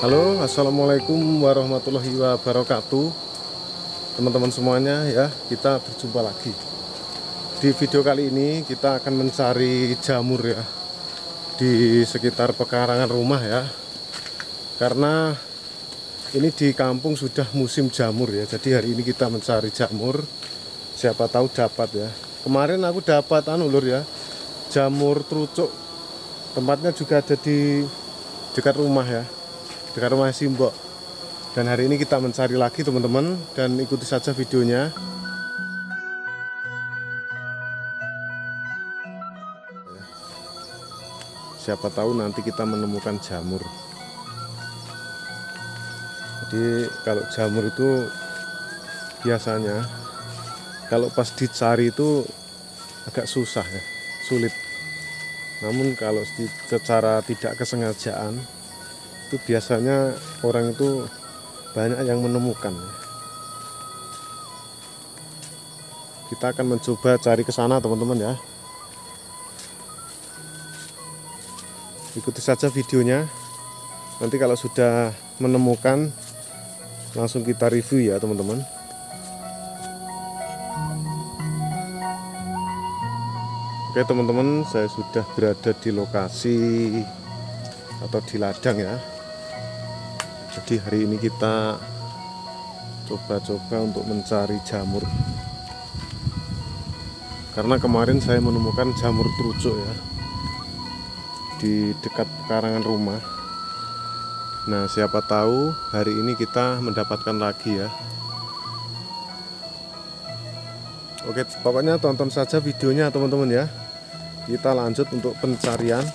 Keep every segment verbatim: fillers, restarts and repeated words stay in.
Halo, assalamualaikum warahmatullahi wabarakatuh, teman-teman semuanya ya. Kita berjumpa lagi di video kali ini. Kita akan mencari jamur ya di sekitar pekarangan rumah ya, karena ini di kampung sudah musim jamur ya. Jadi hari ini kita mencari jamur, siapa tahu dapat ya. Kemarin aku dapat anu lur ya, jamur trucuk. Tempatnya juga ada di dekat rumah ya, dekat rumah Simbok. Dan hari ini kita mencari lagi teman-teman, dan ikuti saja videonya. Siapa tahu nanti kita menemukan jamur. Jadi kalau jamur itu biasanya kalau pas dicari itu agak susah ya, sulit. Namun kalau secara tidak kesengajaan itu biasanya orang itu banyak yang menemukan. Kita akan mencoba cari ke sana teman-teman ya. Ikuti saja videonya. Nanti kalau sudah menemukan langsung kita review ya teman-teman. Oke teman-teman, saya sudah berada di lokasi atau di ladang ya. Jadi hari ini kita coba-coba untuk mencari jamur, karena kemarin saya menemukan jamur trucuk ya di dekat pekarangan rumah. Nah siapa tahu hari ini kita mendapatkan lagi ya. Oke, pokoknya tonton saja videonya teman-teman ya. Kita lanjut untuk pencarian.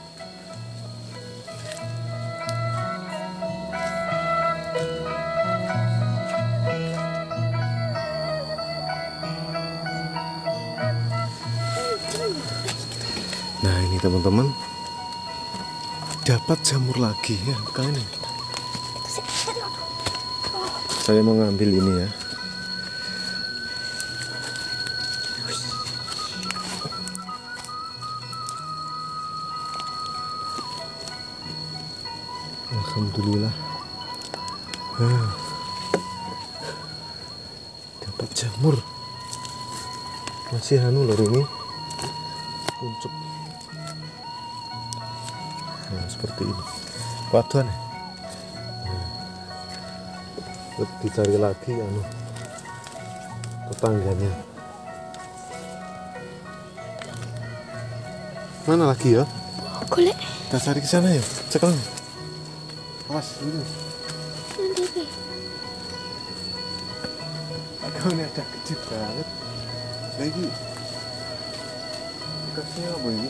Nah ini teman-teman, dapat jamur lagi ya kali ini. Saya mau ngambil ini ya. Alhamdulillah, nah, dapat jamur. Masih anu lor ini, kuncup. Nah, seperti ini. Waduan ya. Nah, dicari lagi anu tetangganya. Mana lagi ya? Golek. Kita cari ke sana ya. Cekel. Awas ini. Kau ini ada kecil banget. Lagi. Bekasnya apa ini?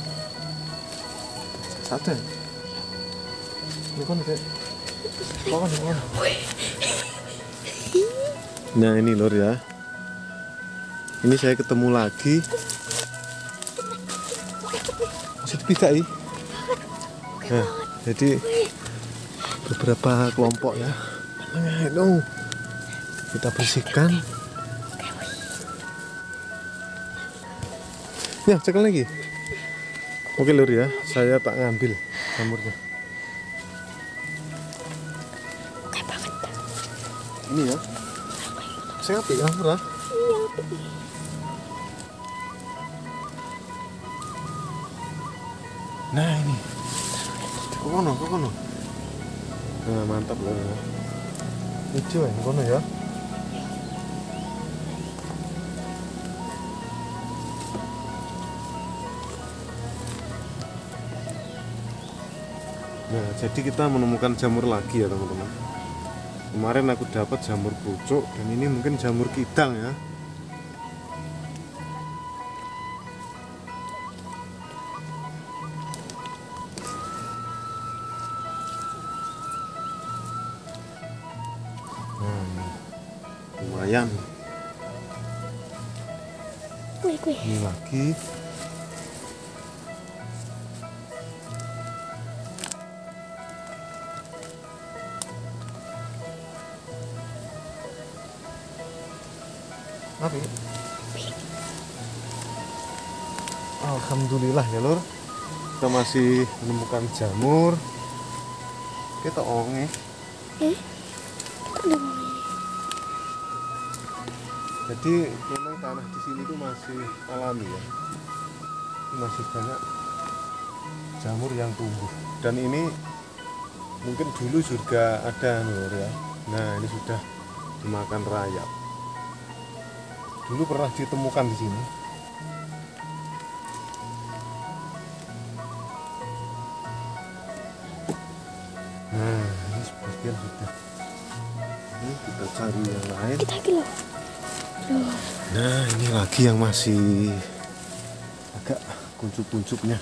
Sate. Ini kan kayak. Kau kan mana? Nah ini lor ya. Ini saya ketemu lagi. Masih dipidai. Nah, jadi beberapa kelompok ya. Nah, itu kita bersihkan. Ya, cekel lagi. Oke lur ya, saya tak ngambil jamurnya. Oke banget. Ini ya. Saya ambil ya, murah. Iya. Nah ini. Kok kono, kok kono. Nah, mantap loh. Hijau ya, kono ya. Nah, jadi kita menemukan jamur lagi ya teman-teman. Kemarin aku dapat jamur pucuk, dan ini mungkin jamur kidang ya. Nah, lumayan. Ini lagi. Apa ya? Alhamdulillah ya lur, kita masih menemukan jamur. Oke, Kita onge. Eh? Aduh, Mami. Jadi memang tanah di sini tuh masih alami ya. Masih banyak jamur yang tumbuh. Dan ini mungkin dulu juga ada lur ya. Nah, ini sudah dimakan rayap. Dulu pernah ditemukan di sini. Nah, ini sebagian sudah. Ini kita cari yang lain. Kita lagi loh. Loh. Nah, ini lagi yang masih agak kuncup-kuncupnya.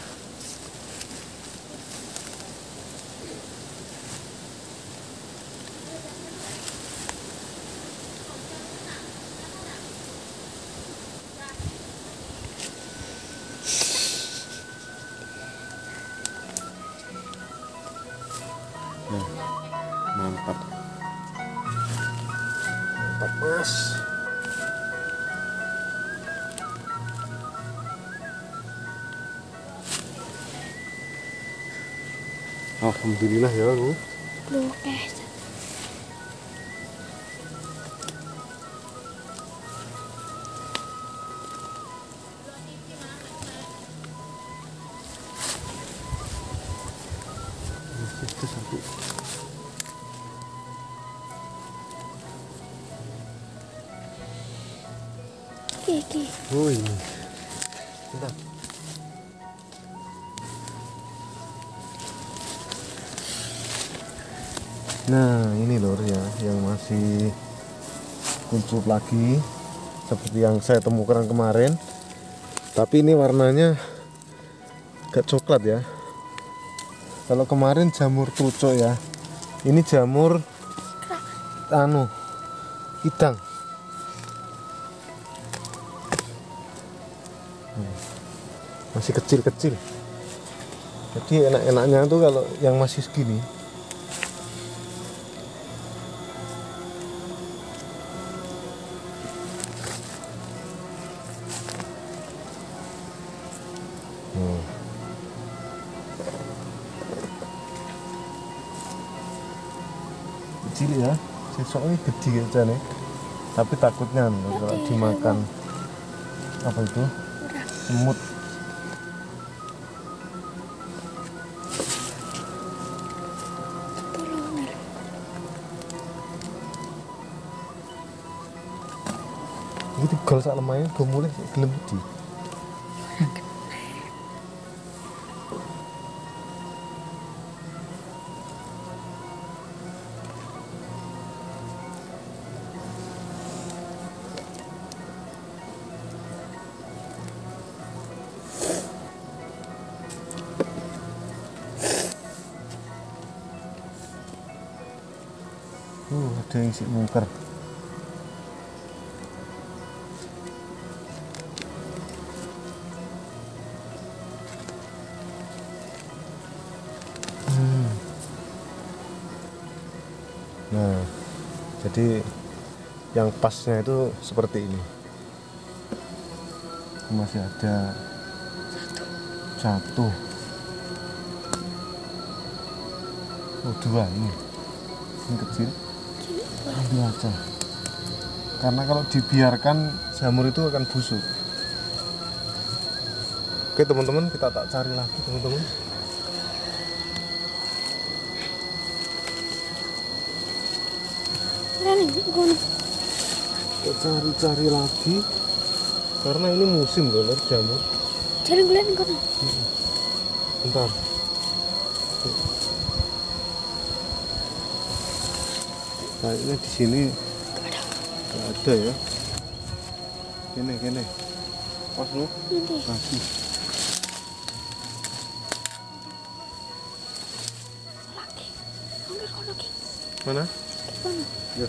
Nah, mantap. Mantap, Mas. Alhamdulillah ya, Bu. Loh, eh. Itu satu. Oke, oke. Oh, ini. Bentar. Nah, ini lor ya, yang masih kuncup lagi seperti yang saya temukan kemarin. Tapi ini warnanya agak coklat ya. Kalau kemarin jamur trucok ya, ini jamur anu hidang. Masih kecil-kecil. Jadi enak-enaknya tuh kalau yang masih segini. Hmm. Kecil ya, sesoknya gede aja nih. Tapi takutnya nih, kalau dimakan apa itu semut. Itu gol sak lemahnya gue mulai gelem di. Uh, ada yang isi mungker. Hmm. Nah, jadi yang pasnya itu seperti ini. Masih ada satu, oh dua ini, ini kecil. Ambil aja, karena kalau dibiarkan jamur itu akan busuk. Oke teman-teman, kita tak cari lagi teman-teman. Kita cari-cari lagi, karena ini musim loh jamur. Cari gulen kok. Bentar. Kayaknya di sini nggak ada ya. Gini gini. Pas lu. Lagi. Lagi. Angger kono ki. Mana? Kono. Ya.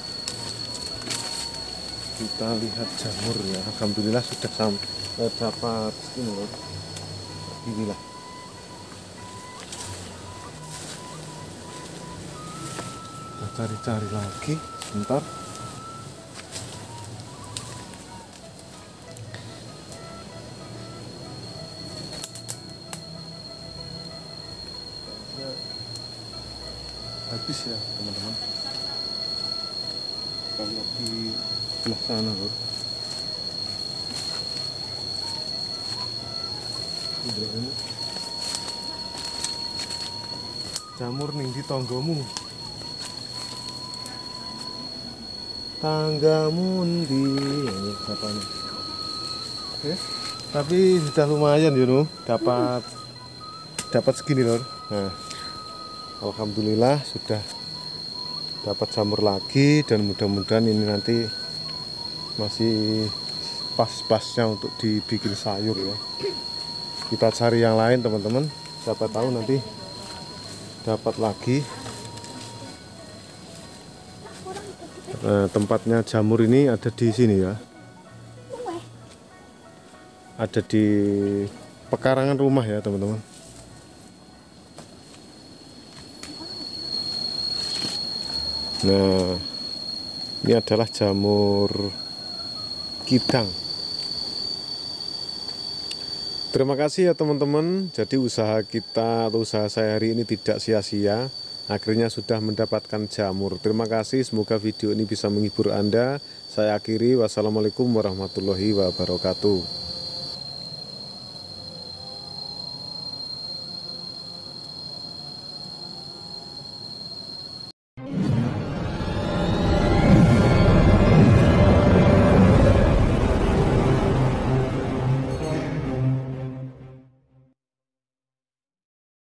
Kita lihat jamur ya. Alhamdulillah sudah sampai dapat ini loh. Inilah. Kita cari-cari lagi sebentar. habis ya teman-teman. Kalau di sebelah sana lor. Jamur ning di tanggamu. Tanggamu ndi ini katanya. Oke. Tapi sudah lumayan ya no, dapat dapat segini lor. Nah, alhamdulillah sudah dapat jamur lagi dan mudah-mudahan ini nanti masih pas-pasnya untuk dibikin sayur ya. Kita cari yang lain teman-teman, siapa tahu nanti dapat lagi. Nah, tempatnya jamur ini ada di sini ya, ada di pekarangan rumah ya teman-teman. Nah, ini adalah jamur kidang. Terima kasih ya teman-teman. Jadi usaha kita atau usaha saya hari ini tidak sia-sia. Akhirnya sudah mendapatkan jamur. Terima kasih. Semoga video ini bisa menghibur Anda. Saya akhiri. Wassalamualaikum warahmatullahi wabarakatuh.